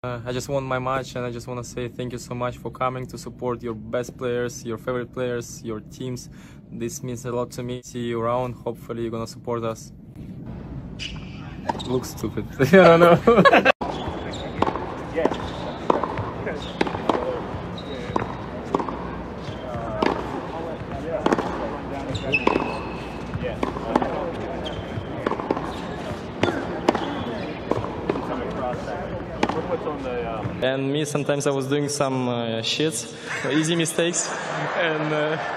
I just won my match, and I just want to say thank you so much for coming to support your best players, your favorite players, your teams. This means a lot to me. See you around. Hopefully you're gonna support us. Looks stupid. I don't know. And me, sometimes I was doing some shits, easy mistakes, and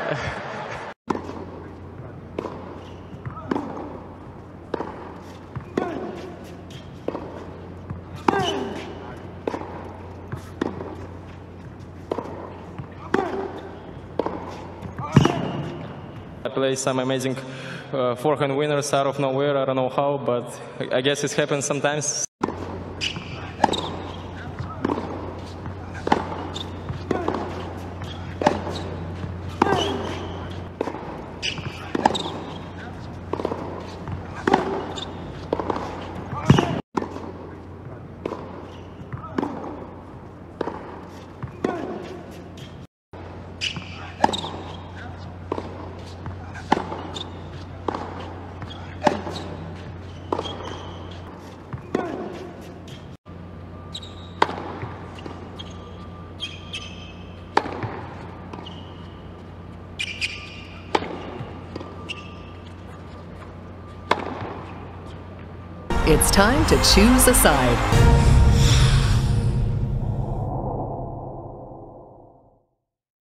I play some amazing forehand winners out of nowhere. I don't know how, but I guess it happens sometimes. It's time to choose a side.